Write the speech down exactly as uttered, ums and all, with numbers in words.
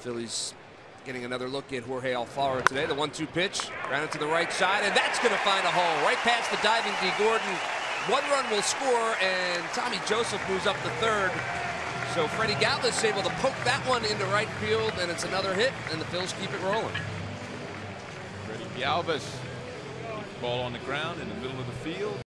Phillies getting another look at Jorge Alfaro today. The one two pitch, grounded to the right side, and that's going to find a hole right past the diving D. Gordon. One run will score, and Tommy Joseph moves up to third. So Freddy Galvis able to poke that one into right field, and it's another hit, and the Phils keep it rolling. Freddy Galvis, ball on the ground in the middle of the field.